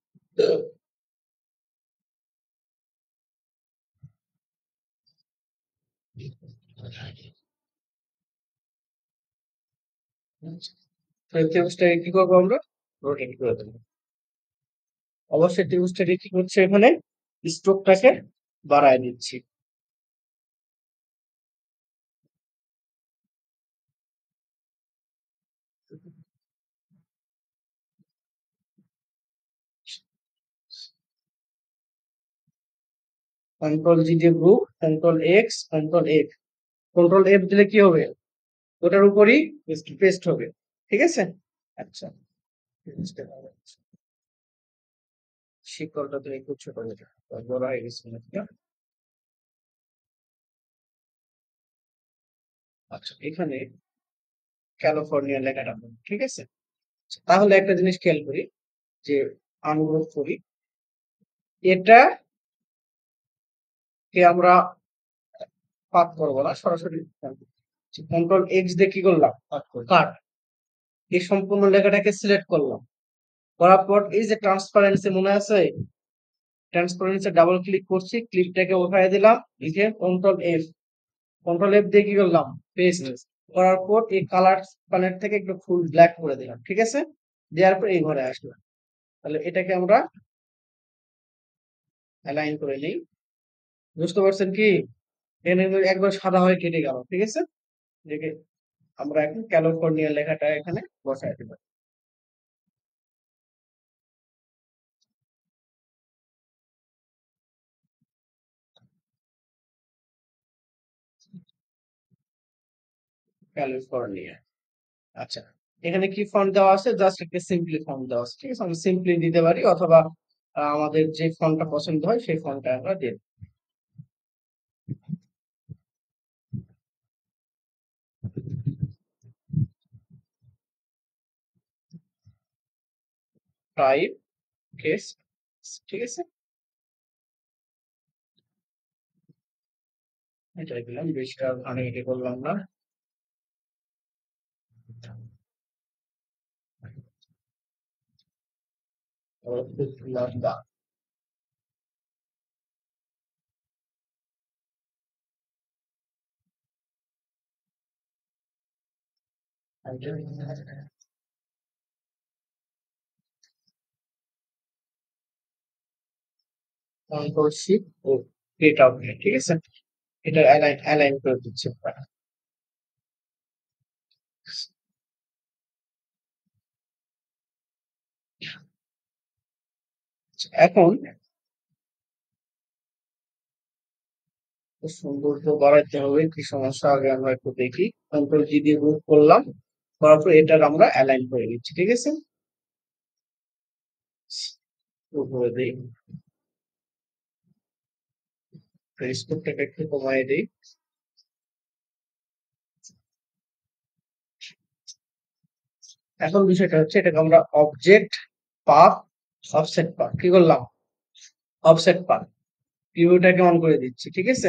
তাহলে ত্রিভুজটাকে কি করবো আমরা, রোটেট করে দেবো। অবশ্যই ত্রিভুজটাকে কি করছে এখানে, স্ট্রোকটাকে বাড়ায় দিচ্ছি। কন্ট্রোল জি দিয়ে group, control X, control F. Control F দিলে কি হবে, ওটার উপরই পেস্ট হবে, ঠিক আছে? আচ্ছা, বুঝতে পারলাম। শিকলটা তো একটু ছোট হয়ে যায়, বড় হয়ে গেছে নাকি? আচ্ছা, এখানে ক্যালিফোর্নিয়া লেখাটা হবে, ঠিক আছে? তাহলে একটা জিনিস খেয়াল করি, যে আনগ্রুপ করি, এটা কে আমরা পাত করবো না, সরাসরি কন্ট্রোল এক্স দিয়ে কি করলাম, কাট। এই সম্পূর্ণ লেখাটাকে সিলেক্ট করলাম, করার পর এই যে ট্রান্সপারেন্সি মনে আছে, ট্রান্সপারেন্সি ডাবল ক্লিক করছি, ক্লিপটাকে উঠাই দিলাম, লিখে কন্ট্রোল এফ। কন্ট্রোল এফ দিয়ে কি করলাম, পেস্ট করার পর এই কালার প্যালেট থেকে একটু ফুল ব্ল্যাক করে দিলাম, ঠিক আছে? দেওয়ার পর এই ঘরে আসলাম। তাহলে এটাকে আমরা অ্যালাইন করে নিই। বুঝতে পারছেন কি, এখানে কিন্তু একবার সাদা হয়ে কেটে গেল, ঠিক আছে? দেখে আমরা এখন ক্যালিফোর্নিয়া লেখাটা এখানে বসাই দেব। ক্যালিফোর্নিয়া। আচ্ছা, এখানে কি ফন্ট দেওয়া আছে, জাস্ট একটা সিম্পলি ফন্ট দেওয়া আছে, ঠিক আছে? আমরা সিম্পলি দিতে পারি, অথবা আহ, আমাদের যে ফন্টটা পছন্দ হয় সেই ফন্টটা আমরা দিয়ে টাইপ কেস, ঠিক আছে? এটা দিলাম, বেশিটা অনেক করলাম না। লম্বা control shift O create outline, ঠিক আছে, এটা অ্যালাইন অ্যালাইন করে দিচ্ছে আপনারা। এখন সৌন্দর্য বাড়াইতে হবে, কি সমস্যা আগে আমরা একটু দেখি। কন্ট্রোল জি দিয়ে মুভ করলাম, করার পর এটার আমরা অ্যালাইন করে নিচ্ছি, ঠিক আছে। উপরে দিই, স্কোপটাকে একটু কমাই দিই। এখন বিষয়টা হচ্ছে এটাকে আমরা অবজেক্ট পাথ অফসেট পাথ কি করলাম, অফসেট পাথ প্রিভিউটাকে অন করে দিচ্ছি, ঠিক আছে।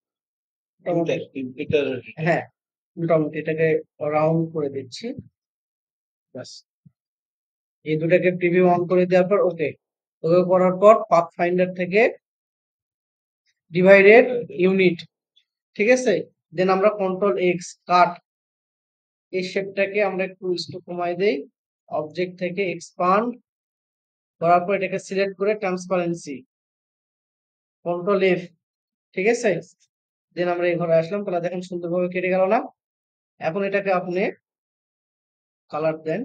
হ্যাঁ, মোটামুটি এটাকে রাউন্ড করে দিচ্ছি, ব্যাস। এই দুটাকে প্রিভিউ অন করে দেওয়ার পর ওকে ওকে করার পর পাথ ফাইন্ডার থেকে ডিভাইডেড ইউনিট, ঠিক আছে। দেন আমরা কন্ট্রোল এক্স কাট, এই শেপটাকে আমরা একটু একটু কমাই দেই, অবজেক্ট থেকে এক্সপান্ড করার পর এটাকে সিলেক্ট করে ট্রান্সপারেন্সি, কন্ট্রোল এফ, ঠিক আছে। দেন আমরা এই ঘরে আসলাম, তাহলে দেখেন সুন্দরভাবে কেটে গেল না। এখন এটাকে আপনি কালার দেন,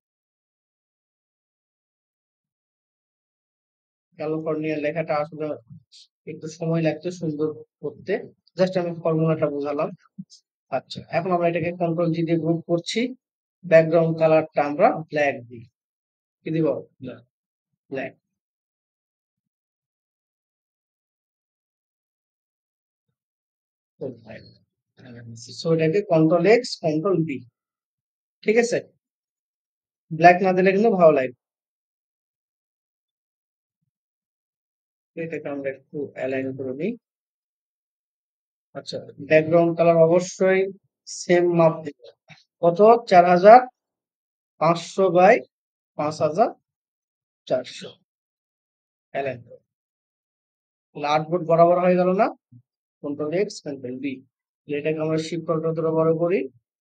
ক্যালিফোর্নিয়া লেখাটা আসলে একটু সময় লাগতো সুন্দর করতে, জাস্ট আমি ফর্মুলাটা বোঝালাম। আচ্ছা, এখন আমরা এটাকে কন্ট্রোল জি দিয়ে গ্রুপ করছি, ব্যাকগ্রাউন্ড কালারটা আমরা ব্ল্যাক দিই, কি দিব, ব্ল্যাক। সো এটাকে কন্ট্রোল এক্স কন্ট্রোল বি, ঠিক আছে। ব্ল্যাক না দিলে কিন্তু ভালো লাগবে। এটাকে আমরা একটু অ্যালাইন করে নিই। আচ্ছা, ব্যাকগ্রাউন্ড কালার অবশ্যই সেম মাপ দিতে, কত, চার হাজার পাঁচশো বাই পাঁচ হাজার চারশো, অ্যালাইন করো। আউটপুট বরাবর হয়ে গেল না, কন্ট্রোল এক্স কন্ট্রোল বি, এটাকে আমরা শিফট কন্ট্রোল ধরে বড় করি,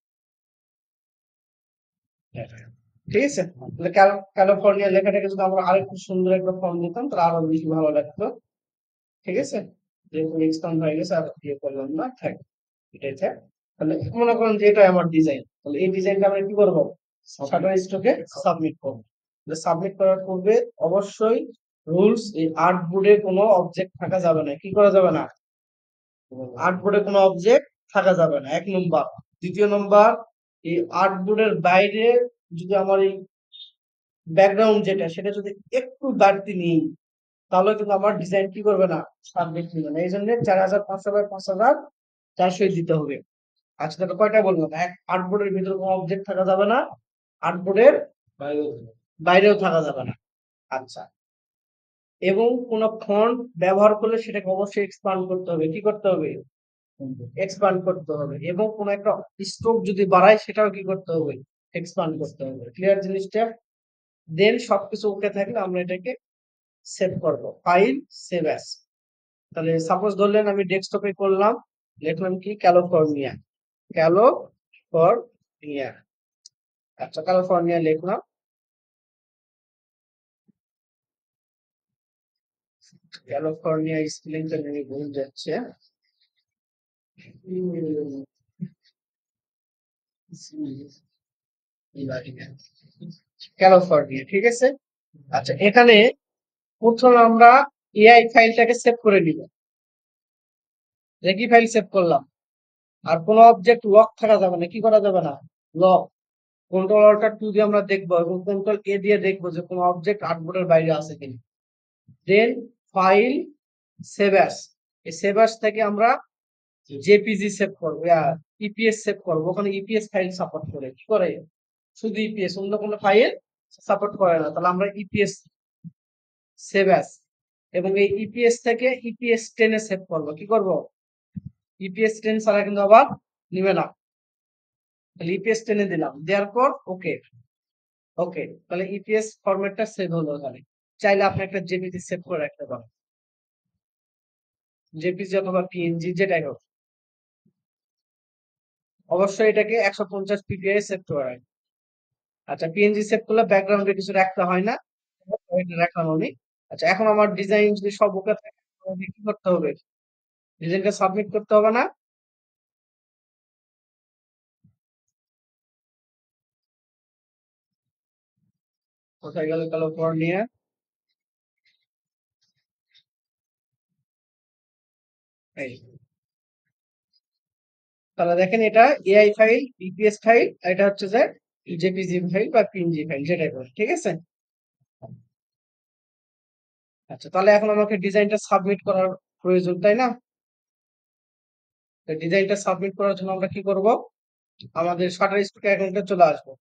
ঠিক আছে। তাহলে ক্যালিফোর্নিয়া লেখাটাকে যদি আমরা আরেকটু সুন্দর একটা ফর্ম দিতাম তাহলে আরো বেশি ভালো লাগতো, ঠিক আছে। যেহেতু এক্সপান্ড হয়ে গেছে আর ইয়ে করলাম না, থাক এটাই থাক। তাহলে মনে করেন যে এটা আমার ডিজাইন, তাহলে এই ডিজাইনটা আমরা কি করবো, শাটার স্টকে সাবমিট করবো। সাবমিট করার পূর্বে অবশ্যই রুলস, এই আর্ট বোর্ডে কোনো অবজেক্ট থাকা যাবে না, কি করা যাবে না, আর্ট বোর্ডে কোনো অবজেক্ট থাকা যাবে না, এক নম্বর। দ্বিতীয় নম্বর, এই আর্ট বোর্ডের বাইরে যদি আমার এই ব্যাকগ্রাউন্ড যেটা সেটা যদি একটু বাড়তি নিই তাহলে কিন্তু আমার ডিজাইন কি করবে না, সাবমিট নিবে না। এই জন্য চার হাজার পাঁচশো বাই পাঁচ হাজার চারশো দিতে হবে। আচ্ছা, তাহলে কয়টা বললাম, এক, আর্টবোর্ডের ভিতরে কোনো অবজেক্ট থাকা যাবে না, আর্টবোর্ডের বাইরেও থাকা যাবে না। আচ্ছা, এবং কোন ফন্ট ব্যবহার করলে সেটাকে অবশ্যই এক্সপান্ড করতে হবে, কি করতে হবে, এক্সপান্ড করতে হবে। এবং কোন একটা স্ট্রোক যদি বাড়ায় সেটাও কি করতে হবে, এক্সপান্ড করতে হবে। ক্লিয়ার জিনিসটা। দেন সবকিছু ওকে থাকলে আমরা এটাকে সেভ করব, ফাইল সেভ অ্যাজ। তাহলে সাপোজ ধরলেন আমি ডেস্কটপে করলাম, লিখলাম কি, ক্যালিফোর্নিয়া, ক্যালিফোর্নিয়া, আচ্ছা ক্যালিফোর্নিয়া লিখলাম। ক্যালিফোর্নিয়া স্পেলিংটা নিয়ে ভুল যাচ্ছে, ক্যালিফোর্নিয়া, ঠিক আছে। আচ্ছা, এখানে প্রথম আমরা এআই ফাইলটাকে সেভ করে নিব, কি ফাইল সেভ করলাম, আর কোন অবজেক্ট লক থাকা যাবে না, কি করা যাবে না, লক। কন্ট্রোল অল্টার টু দিয়ে আমরা দেখবো এবং কন্ট্রোল এ দিয়ে দেখবো যে কোন অবজেক্ট আর্টবোর্ডের বাইরে আছে কিনা। দেন ফাইল সেভ অ্যাজ, এই সেভ অ্যাজ থেকে আমরা জেপিজি সেভ করবো, ইপিএস সেভ করবো। ওখানে ইপিএস ফাইল সাপোর্ট করে, কি করে, শুধু ইপিএস, অন্য কোনো ফাইল সাপোর্ট করে না। তাহলে আমরা ইপিএস সেভ অ্যাজ, এবং এই ইপিএস থেকে ইপিএস টেনে সেভ করবো, কি করব, ইপিএস টেন ছাড়া কিন্তু আবার নিবে না। তাহলে ইপিএস টেনে দিলাম, দেওয়ার পর ওকে, ওকে, তাহলে ইপিএস ফরম্যাটটা সেভ হলো এখানে। চাইলে আপনি একটা জেপিজি সেভ করে রাখতে পারেন, জেপিজি অথবা পিএনজি যেটাই হোক। অবশ্যই এটাকে একশো পঞ্চাশ পিপিআই সেভ করে রাখবেন। আচ্ছা, পিএনজি সেভ করলে ব্যাকগ্রাউন্ডে কিছু রাখতে হয় না, এটা রাখলাম আমি। আচ্ছা, এখন আমার ডিজাইন যদি সব ওকে থাকে, আমাকে কি করতে হবে? ডিজাইনটা সাবমিট করতে হবে না? কোথায় গেল ক্যালিফোর্নিয়া? এই, তাহলে দেখেন এটা এআই ফাইল, ইপিএস ফাইল, এটা হচ্ছে যে জেপিজি ফাইল বা পিএনজি ফাইল যেটাই বলে, ঠিক আছে? আচ্ছা, তাহলে এখন আমাকে ডিজাইনটা সাবমিট করার প্রয়োজন, তাই না? ডিজাইনটা সাবমিট করার জন্য আমরা কি করব? আমাদের শাটারস্টক অ্যাকাউন্টে চলে আসবো।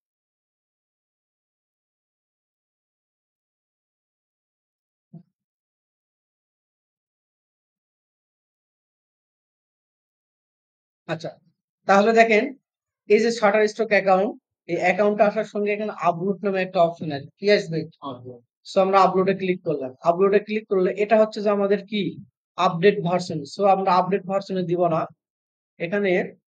আচ্ছা, তাহলে দেখেন এই যে শাটারস্টক অ্যাকাউন্ট, এই অ্যাকাউন্টটা আসার সঙ্গে এখানে আপলোড নামে একটা অপশন আছে, কি আসবে? সো আমরা আপলোডে ক্লিক করলাম, আপলোডে ক্লিক করলে এটা হচ্ছে যে আমাদের কি আপডেট ভার্সন। সো আমরা আপডেট ভার্সনে দিব না, এখানে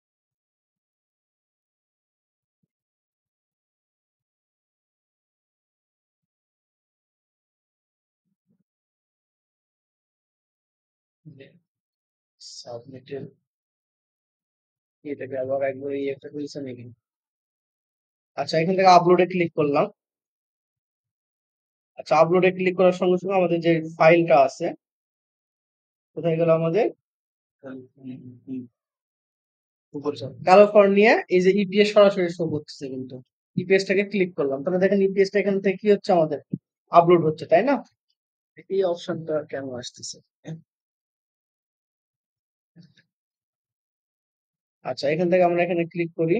সাবমিটের এটাকে আবার একবার এই একটা হয়েছে নাকি? আচ্ছা, এখান থেকে আপলোডে ক্লিক করলাম। আচ্ছা, আপলোডে ক্লিক করার সঙ্গে সঙ্গে আমাদের যে ফাইলটা আছে, কোথায় গেল আমাদের ক্যালিফোর্নিয়া, এই যে ইপিএস সরাসরি শো করতেছে, কিন্তু ইপিএসটাকে ক্লিক করলাম, তাহলে দেখেন ইপিএসটা এখান থেকে কি হচ্ছে, আমাদের আপলোড হচ্ছে, তাই না? এই অপশনটা কেন আসতেছে? আচ্ছা, এখান থেকে আমরা এখানে ক্লিক করি।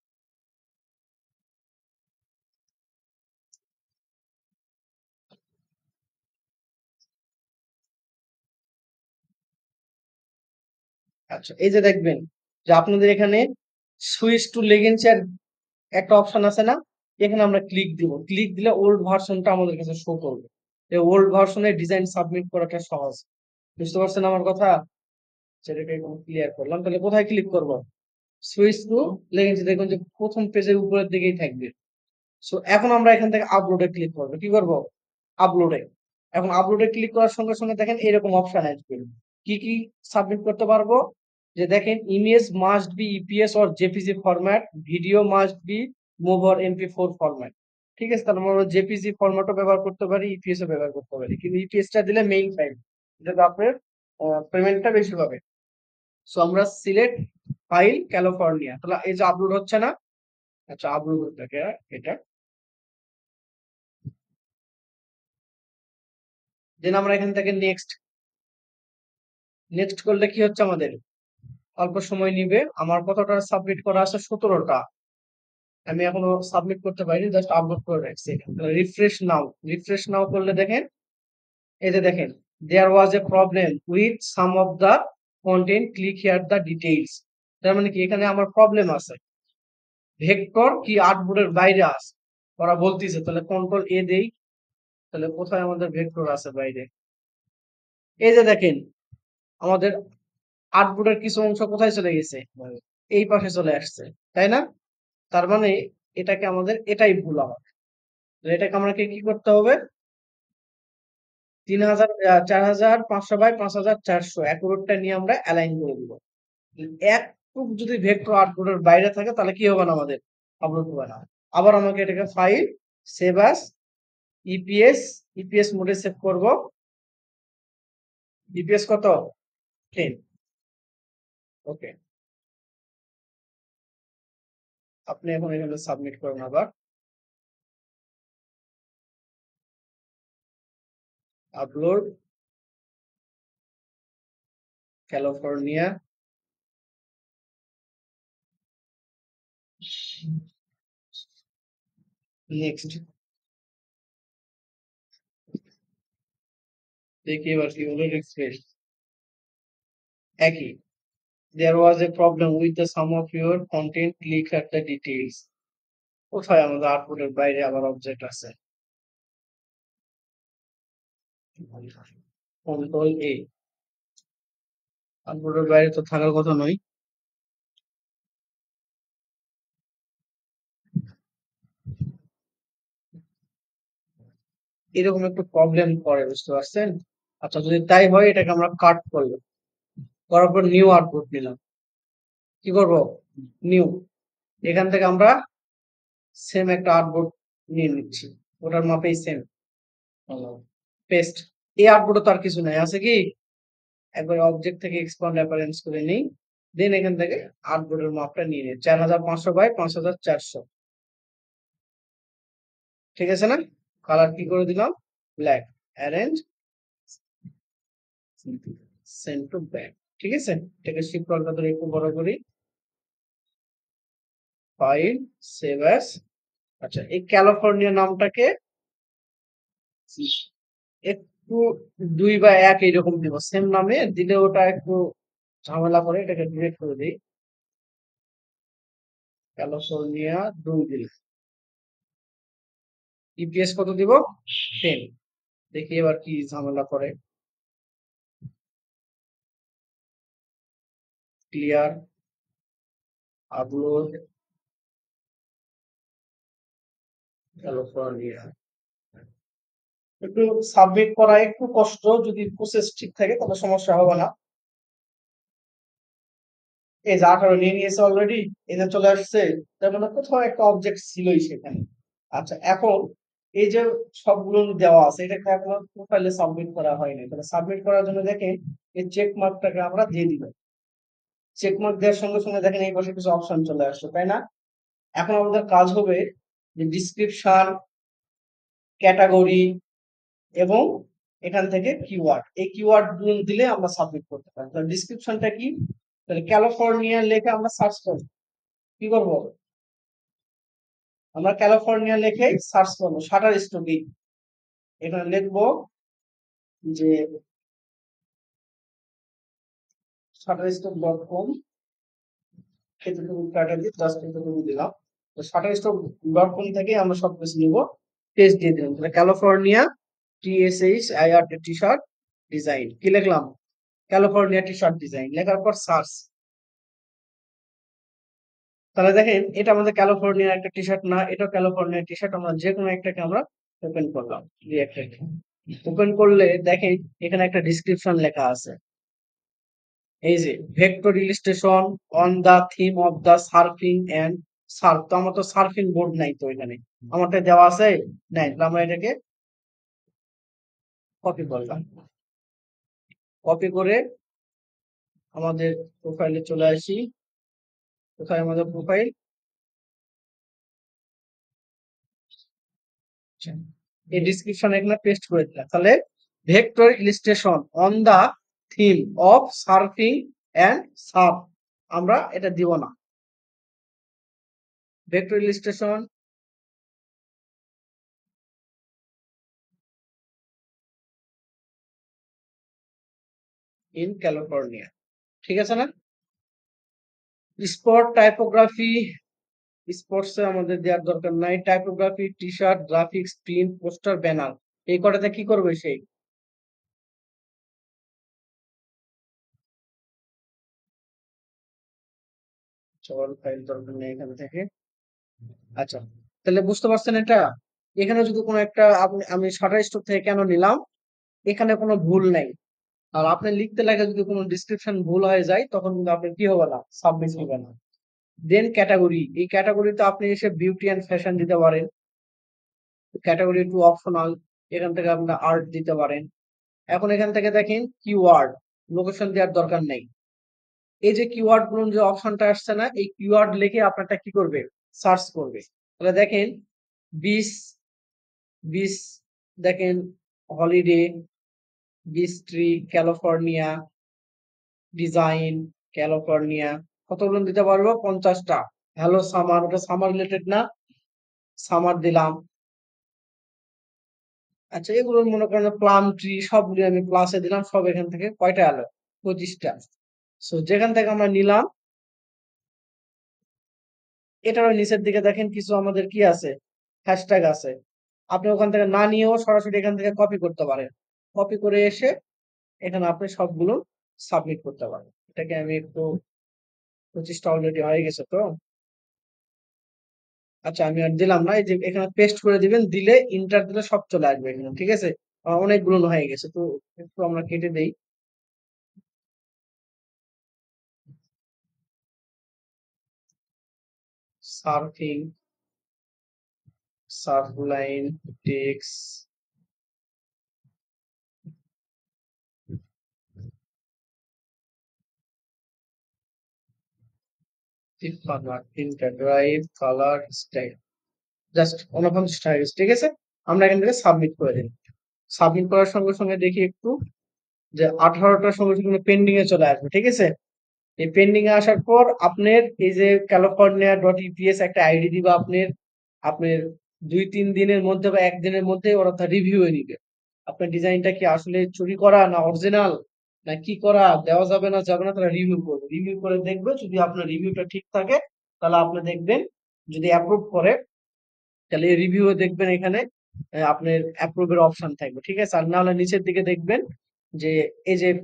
আচ্ছা, এই যে দেখবেন যে আপনাদের এখানে সুইচ টু লেগেন্স এর একটা অপশন আছে না? এখানে আমরা ক্লিক দিব, ক্লিক দিলে ওল্ড ভার্সনটা আমাদের কাছে শো করবে। এই ওল্ড ভার্সনের ডিজাইন সাবমিট করাটা সহজ। বুঝতে পারছেন আমার কথা? সেটাকে ক্লিয়ার করলাম, তাহলে কোথায় ক্লিক করব? সুইচ টু লেগেন্স, দেখুন যে প্রথম পেজের উপরের দিকেই থাকবে। সো এখন আমরা এখান থেকে আপলোডে ক্লিক করবো, কি করব? আপলোডে। এখন আপলোডে ক্লিক করার সঙ্গে সঙ্গে দেখেন এরকম অপশন আসবে, কি কি সাবমিট করতে পারবো? যে দেখেন image must be EPS or JPG format, video must be MOV or MP four format. ঠিক আছে, তাহলে আমরা জেপিজি ফরম্যাটও ব্যবহার করতে পারি, ইপিএস ও ব্যবহার করতে পারি, কিন্তু ইপিএসটা দিলে মেইন ফাইল, এটাতে আপনার পেমেন্টটা বেশি হবে। সো আমরা সিলেক্ট ফাইল ক্যালিফোর্নিয়া, তাহলে এই যে আপলোড হচ্ছে না? আচ্ছা, আপলোড হচ্ছে এটা, দেন আমরা এখান থেকে নেক্সট, নেক্সট করলে কি হচ্ছে আমাদের অল্প সময় নিবে। আমার কতটা সাবমিট করা আছে? সতেরোটা। আমি এখনো সাবমিট করতে পারিনি, জাস্ট আপলোড করে রাখছি। রিফ্রেশ নাও, রিফ্রেশ নাও করলে দেখেন, এই যে দেখেন there was a problem with some of the content, click here the details. তার মানে কি এখানে আমার প্রবলেম আছে, ভেক্টর কি আর্টবোর্ডের বাইরে আছে ওরা বলতিছে। তাহলে কন্ট্রোল এ দেই, তাহলে কোথায় আমাদের ভেক্টর আছে বাইরে? এই যে দেখেন আমাদের আর্টবোর্ডের কিছু অংশ কোথায় চলে গেছে? এই পাশে চলে আসছে, তাই না? তার মানে এটাকে আমাদের এটাই ভুল আমার। তো এটাকে আমাকে কি করতে হবে? তিন হাজার চার হাজার পাঁচশো বাই পাঁচ হাজার চারশো অ্যাকুরেটটা নিয়ে আমরা অ্যালাইন করে দিব। একটুক যদি ভেক্টর আউটপুটের বাইরে থাকে তাহলে কি হবে না, আমাদের আপলোড হবে না। আবার আমাকে এটাকে file, save as, EPS, EPS মোডে সেভ করব। ইপিএস কত? টেন। ওকে, আপনি এখন এখানে সাবমিট করুন আবার। Upload California, next. দেখি এবার কি হলো, রিফ্রেশ। একই, there was a problem with the sum of your content, click at the details। কোথায় আমাদের আউটপুটের বাইরে আবার অবজেক্ট আছে? কন্ট্রোল এ, আর্টবোর্ডের বাইরে তো থাকার কথা নয়। এরকম একটু প্রবলেম করে, বুঝতে পারছেন? আচ্ছা, যদি তাই হয় এটাকে আমরা কাট করবো, করার পর নিউ আউটপুট নিলাম। কি করব? নিউ। এখান থেকে আমরা সেম একটা আউটপুট নিয়ে নিচ্ছি, ওটার মাপেই সেম। পেস্ট। এই আউটপুটে তো আর কিছু নাই, আছে কি? একবার অবজেক্ট থেকে এক্সপান্ড অ্যাপারেন্স করে নিই, দেন এখান থেকে আউটপুটের মাপটা নিয়ে নিই, চার হাজার পাঁচশো বাই পাঁচ হাজার চারশো। ঠিক আছে না? কালার কি করে দিলাম? Black. Arrange send to back. ঠিক আছে, এটাকে শিফট কলটা ধরে একটু বড় করি। File, save as. আচ্ছা, এই ক্যালিফোর্নিয়া নামটাকে একটু দুই বা এক এইরকম দিব, সেম নামে দিলে ওটা একটু ঝামেলা করে, এটাকে ডিলিট করে দিই। ক্যালিফোর্নিয়া দুই দিল। ইপিএস কত দিব? টেন। দেখি এবার কি ঝামেলা করে। Clear, upload, California. একটু সাবমিট করা একটু কষ্ট, যদি প্রসেস ঠিক থাকে তবে সমস্যা হবে না। এই যে আঠারো নিয়ে নিয়েছে অলরেডি, এই যে চলে আসছে, তার মানে কোথাও একটা অবজেক্ট ছিলই সেখানে। আচ্ছা, এখন এই যে সবগুলো দেওয়া আছে, এটাকে এখন প্রোফাইলে সাবমিট করা হয়নি, তাহলে সাবমিট করার জন্য দেখেন এই চেক মার্কটাকে আমরা দিয়ে দিব। চেক মার্ক দেওয়ার সঙ্গে সঙ্গে দেখেন এই পাশে কিছু অপশন চলে আসছে, তাই না? এখন আমাদের কাজ হবে যে ডিসক্রিপশন, ক্যাটাগরি এবং এখান থেকে কিওয়ার্ড, এই কিওয়ার্ড গুলো দিলে আমরা সাবমিট করতে পারি। তাহলে ডিসক্রিপশনটা কি? তাহলে ক্যালিফোর্নিয়া লিখে আমরা সার্চ করব। কি করব? আমরা ক্যালিফোর্নিয়া লিখে সার্চ করব। শাটার স্টক, এখানে লিখবো যে শাটার স্টক ডট কম, এতটুকু টাকা দিয়ে জাস্ট এতটুকু দিলাম। তো শাটার স্টক ডট কম থেকে আমরা সবকিছু নিব, পেজ দিয়ে দিলাম। তাহলে California T S H I R T shirt design, কি লিখলাম? ক্যালিফোর্নিয়া টি শার্ট ডিজাইন লেখার পর সার্চ। তাহলে দেখেন এটা আমাদের ক্যালিফোর্নিয়ার একটা টি শার্ট না, এটা ক্যালিফোর্নিয়ার টি শার্ট। আমরা যে কোনো একটাকে আমরা ওপেন করলাম, রিঅ্যাক্ট ওপেন করলে দেখেন এখানে একটা ডিসক্রিপশন লেখা আছে। এই যে vector illustration on the theme of the surfing and surf. তো আমার তো সার্ফিং বোর্ড নাই, তো এখানে আমারটা দেওয়া আছে নাই, তাহলে আমরা এটাকে কপি করলাম। কপি করে আমাদের প্রোফাইলে চলে আসি। কোথায় আমাদের প্রোফাইল? এই ডিসক্রিপশন এখানে পেস্ট করে দিলাম। তাহলে vector illustration on the theme of surfing and surf, আমরা এটা দিব না। ভেক্টর ইলিস্ট্রেশন ইন ক্যালিফোর্নিয়া, ঠিক আছে না? স্পট টাইপোগ্রাফি, স্পোর্টসে আমাদের দেওয়ার দরকার নাই। Typography, T shirt, graphics, print, poster, banner, এই কটাতে কি করবে সেই? চল ফাইল দরকার নেই এখান থেকে। আচ্ছা, তাহলে বুঝতে পারছেন এটা? এখানে যদি কোনো একটা আপনি, আমি শাটার স্টক থেকে কেন নিলাম, এখানে কোনো ভুল নাই। আর আপনি লিখতে লাগে যদি কোনো ডিসক্রিপশন ভুল হয়ে যায় তখন কিন্তু আপনি কি হবে না, সাবমিট হবে না। দেন ক্যাটাগরি, এই ক্যাটাগরিতে আপনি এসে বিউটি এন্ড ফ্যাশন দিতে পারেন। ক্যাটাগরি টু অপশনাল, এখান থেকে আপনি আর্ট দিতে পারেন। এখন এখান থেকে দেখেন কিওয়ার্ড, লোকেশন দেওয়ার দরকার নেই। এই যে কিওয়ার্ড গুলো যে অপশনটা আসছে না, এই কিওয়ার্ড লিখে আপনারটা কি করবে? সার্চ করবে। তাহলে দেখেন বিচ, বিচ, দেখেন holiday, beach tree, California design, California, কতগুলো দিতে পারবো? পঞ্চাশটা। হ্যালো সামার, ওটা সামার রিলেটেড না, সামার দিলাম। আচ্ছা, এগুলো মনে করেন প্লাম ট্রি, সবগুলো আমি প্লাসে দিলাম, সব এখান থেকে কয়টা এলো? পঁচিশটা। সো যেখান থেকে আমরা নিলাম, এটারও নিচের দিকে দেখেন কিছু আমাদের কি আছে? হ্যাশট্যাগ আছে। আপনি ওখান থেকে না নিয়েও সরাসরি এখান থেকে কপি করতে পারেন। কপি করে এসে এখানে আপনি সবগুলো সাবমিট করতে পারবেন। এটাকে আমি একটু পঁচিশটা অলরেডি হয়ে গেছে তো। আচ্ছা আমি আর দিলাম না, এই যে এখানে পেস্ট করে দিবেন, দিলে ইন্টার দিলে সব চলে আসবে এখানে, ঠিক আছে? আহ, অনেকগুলো হয়ে গেছে তো, একটু আমরা কেটে দেই। Surfing, surf line, text, enter drive, colour, style, just উনপঞ্চাশটা হয়ে গেছে, ঠিক আছে? আমরা এখান থেকে সাবমিট করে দিই। সাবমিট করার সঙ্গে সঙ্গে দেখি একটু যে আঠারোটার সঙ্গে সঙ্গে পেন্ডিং এ চলে আসবে, ঠিক আছে? এই পেন্ডিং এ আসার পর আপনার এই যে ক্যালিফোর্নিয়া ডট ইপিএস একটা আইডি দিবা আপনার, আপনার দুই তিন দিনের মধ্যে বা একদিনের মধ্যে ওরা তা রিভিউ এ নিবে আপনার ডিজাইনটা কি আসলে চুরি করা না অরিজিনাল না কি করা, দেওয়া যাবে না যাবে না, তারা রিভিউ করবে। রিভিউ করে দেখবে, যদি আপনার রিভিউটা ঠিক থাকে তাহলে আপনি দেখবেন, যদি অ্যাপ্রুভ করে তাহলে রিভিউ এ দেখবেন এখানে আহ, আপনার অ্যাপ্রুভ এর অপশন থাকবে, ঠিক আছে? আর না হলে নিচের দিকে দেখবেন যে এই যে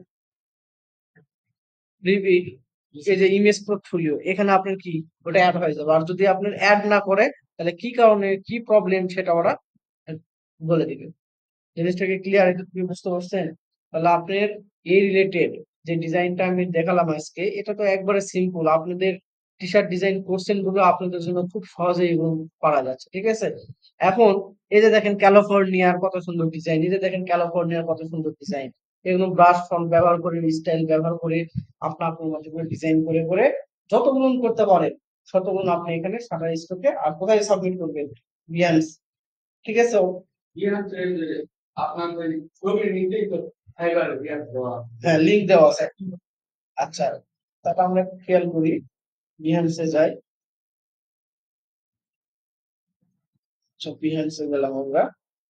রিভিউ, এই যে ইমেজ পোর্টফোলিও, এখানে আপনার কি ওটা অ্যাড হয়ে যাবে। আর যদি আপনার অ্যাড না করে তাহলে কি কারণে কি প্রবলেম সেটা ওরা বলে দিবে। জিনিসটাকে ক্লিয়ার কি বুঝতে পারছেন? তাহলে আপনার এই রিলেটেড যে ডিজাইনটা আমি দেখালাম আজকে, এটা তো একবারে সিম্পল। আপনাদের টি শার্ট ডিজাইন করছেন গুলো আপনাদের জন্য খুব সহজেই এবং পারা যাচ্ছে, ঠিক আছে? এখন এই যে দেখেন ক্যালিফোর্নিয়ার কত সুন্দর ডিজাইন, এই যে দেখেন ক্যালিফোর্নিয়ার কত সুন্দর ডিজাইন, এগুলো ব্রাশ ফন্ট ব্যবহার করে, স্টাইল ব্যবহার করে, আপনা আপনার মতো করে ডিজাইন করে করে যতগুলো করতে পারেন ততগুলো আপনি এখানে শাটার স্টকে। আর কোথায় সাবমিট করবেন? বিয়ান্স, ঠিক আছে? আপনার ওই ছবির নিচেই তো ফাইবার ইয়ার দেওয়া, হ্যাঁ লিংক দেওয়া আছে। আচ্ছা তাহলে আমরা একটু খেয়াল করি, বিহান্সে যাই। আচ্ছা বিহান্সে গেলাম আমরা।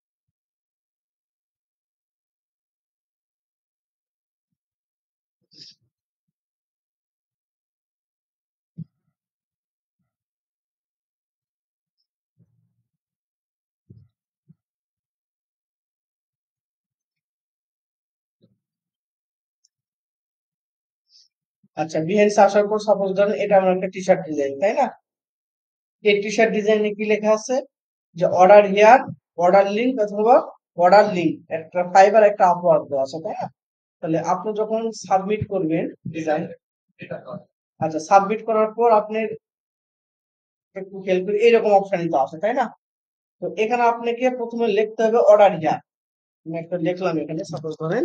আচ্ছা বিহান্সে আসার পর সাপোজ ধরেন এটা আমার একটা টি শার্ট ডিজাইন, তাই না? এই টি শার্ট ডিজাইনে কি লেখা আছে যে অর্ডার হিয়ার, অর্ডার লিংক অথবা অর্ডার লিংক, একটা ফাইবার একটা আপওয়ার্ড দেওয়া আছে, তাই না? তাহলে আপনি যখন সাবমিট করবেন ডিজাইন, আচ্ছা সাবমিট করার পর আপনি একটু খেয়াল করি এরকম অপশনই তো আছে, তাই না? তো এখানে আপনাকে প্রথমে লিখতে হবে অর্ডার হিয়ার। আমি একটা লিখলাম এখানে, সাপোজ ধরেন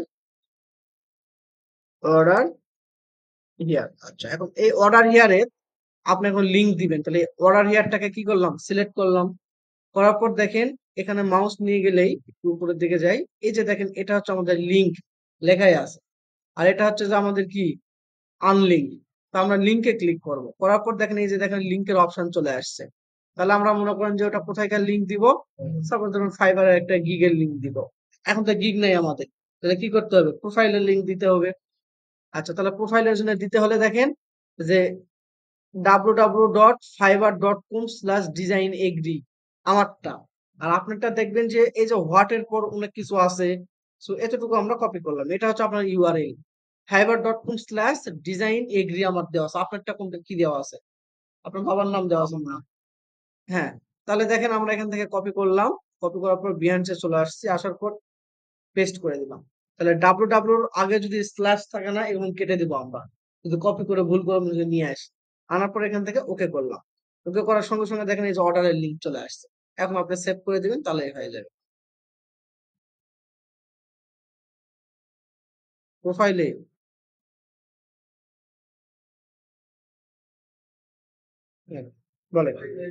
অর্ডার হিয়ার। আচ্ছা এখন এই অর্ডার হিয়ারে আপনি এখন লিংক দিবেন, তাহলে অর্ডার হিয়ারটাকে কি করলাম, সিলেক্ট করলাম। করার পর দেখেন এখানে মাউস নিয়ে গেলেই একটু উপরের দিকে যাই, এই যে দেখেন এটা হচ্ছে আমাদের লিংক লেখাই আছে। আর এটা হচ্ছে যে আমাদের কি আনলিঙ্ক। তো আমরা লিংকে ক্লিক করব, করার পর দেখেন এই যে দেখেন লিংকের অপশন চলে আসছে। তাহলে আমরা মনে করেন যে ওটা কোথায়কার লিংক দিব, সাপোজ ধরুন ফাইবারের একটা গিগের লিংক দিব। এখন তো গিগ নেই আমাদের, তাহলে কি করতে হবে, প্রোফাইলের লিংক দিতে হবে। আচ্ছা তাহলে প্রোফাইলের জন্য দিতে হলে দেখেন যে W W W dot Fiverr dot com slash design agree আমারটা। আর আপনারটা দেখবেন যে এই যে হোয়াট এর পর অনেক কিছু আছে, সো এতটুকু আমরা কপি করলাম, এটা হচ্ছে আপনার URL. Fiverr dot com slash design agree আমার দেওয়া আছে, আপনারটা কোনটা কি দেওয়া আছে, আপনার বাবার নাম দেওয়া আছে না? হ্যাঁ। তাহলে দেখেন আমরা এখান থেকে কপি করলাম, কপি করার পর বিহান্সে চলে আসছি, আসার পর পেস্ট করে দিলাম। তাহলে ডাব্লিউ ডাব্লিউ আগে যদি স্ল্যাশ থাকে না এবং কেটে দিব আমরা, যদি কপি করে ভুল করে যদি নিয়ে আসি, আনার পর এখান থেকে ওকে করলাম। ওকে করার সঙ্গে সঙ্গে দেখেন এই যে অর্ডারের লিঙ্ক চলে আসছে। এখন আপনি সেভ করে দিবেন তাহলে হয়ে যাবে। প্রোফাইলে বলে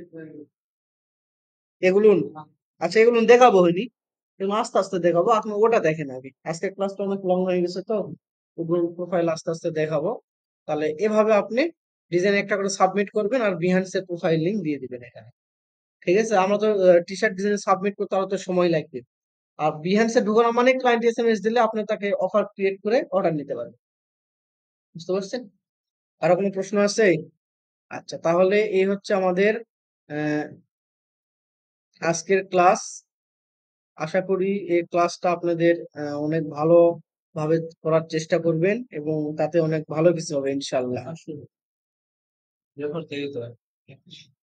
এগুলো, আচ্ছা এগুলো দেখাবো হয়নি, এগুলো আস্তে আস্তে দেখাবো, আপনি ওটা দেখেন আগে। আজকের ক্লাসটা অনেক লং হয়ে গেছে তো, ওগুলো প্রোফাইল আস্তে আস্তে দেখাবো। তাহলে এভাবে আপনি ডিজাইন একটা করে সাবমিট করবেন আর বিহান্সের প্রোফাইল লিংক দিয়ে দিবেন এখানে, ঠিক আছে? আমরা তো টি শার্ট ডিজাইন সাবমিট করতে আরো তো সময় লাগবে। আর বিহান্সে ঢুকানো মানে ক্লায়েন্ট এসএমএস দিলে আপনি তাকে অফার ক্রিয়েট করে অর্ডার নিতে পারবেন। বুঝতে পারছেন? আরো কোনো প্রশ্ন আছে? আচ্ছা তাহলে এই হচ্ছে আমাদের আহ, আজকের ক্লাস। আশা করি এই ক্লাসটা আপনাদের আহ, অনেক ভালো ভাবে করার চেষ্টা করবেন এবং তাতে অনেক ভালো কিছু হবে ইনশাল্লাহ।